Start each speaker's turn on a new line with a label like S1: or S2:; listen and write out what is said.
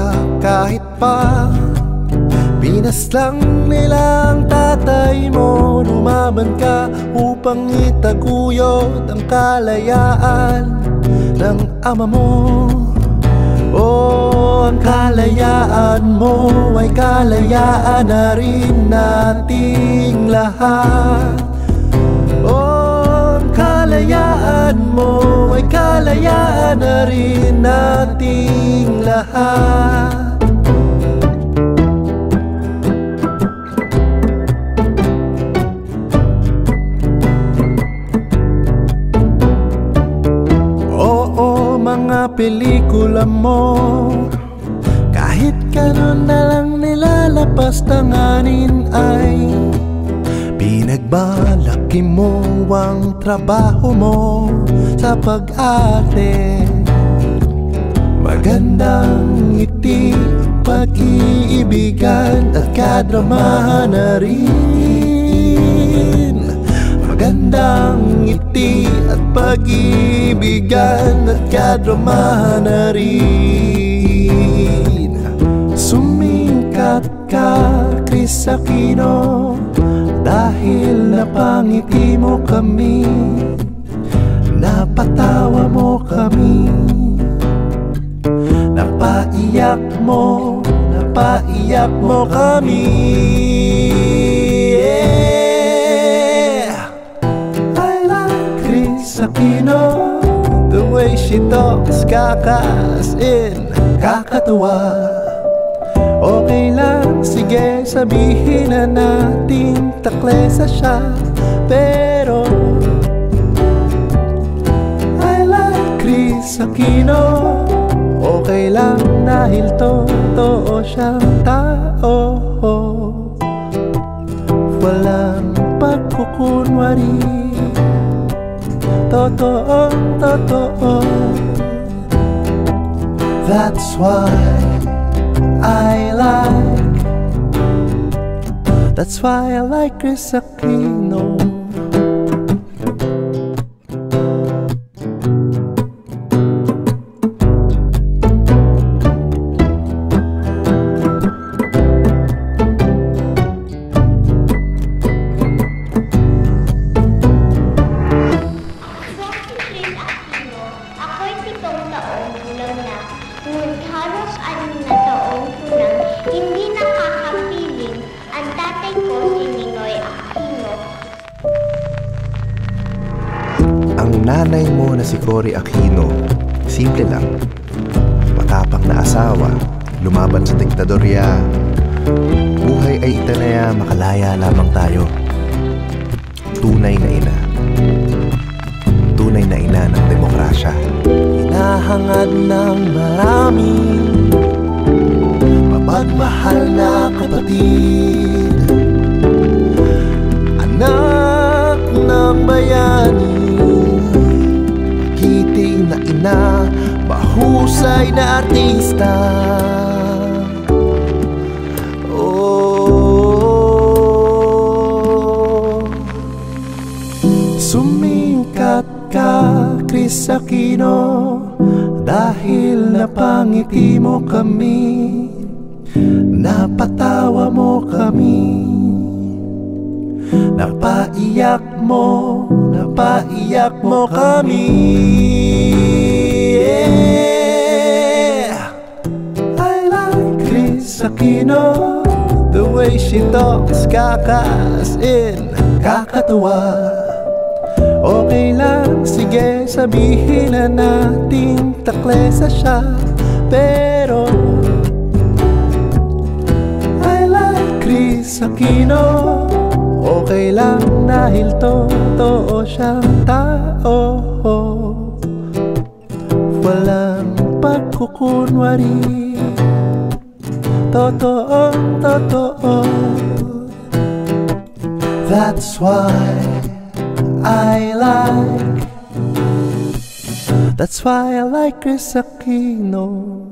S1: ka kahit pa pinaslang nila ang tatay mo. Lumaban ka upang itaguyod ang kalayaan ng ama mo. Oh, ang kalayaan mo ay kalayaan na rin nating lahat. Oh, ang kalayaan mo ay kalayaan na rin nating lahat. Mga pelikula mo, kahit ganun na lang nilalapas tanganin ay pinagbalaki mo ang trabaho mo sa pag-arte. Magandang ngiti, pag-iibigan at kadramahan na rin. Magandang ngiti at pag-iibigan at kadramahan na rin. Sumikat ka, Chris Aquino, dahil napangiti mo kami, napatawa mo kami, napaiyak mo kami. Aquino, the way she talks, kakas in, kakatuwa. Okay lang, sige, sabihin na natin taklesa siya, pero I like Chris Aquino. Okay lang dahil totoo siyang tao, walang pagkukunwari. Totoo. That's why I like Chris Aquino.
S2: Hindi nakakapiling ang tatay ko si Ninoy Aquino.
S1: Ang nanay mo na si Cory Aquino, simple lang. Matapang na asawa, lumaban sa diktadorya. Buhay ay itanaya, makalaya lamang tayo. Tunay na ina. Tunay na ina ng demokrasya. Hinahangad ng marami, mapagmahal na kapatid, anak ng bayani, giting na ina, mahusay na artista. Oh, sumikat ka, Chris Aquino, dahil napangiti mo kami, napatawa mo kami, napaiyak mo kami. I like Chris Aquino, the way she talks, kakas in, kakatuwa. Okay lang, sige, sabihin na natin taklesa siya, pero I like Chris Aquino. Okay lang dahil totoo siyang tao, walang pagkukunwari. Totoo. That's why I like Chris Aquino.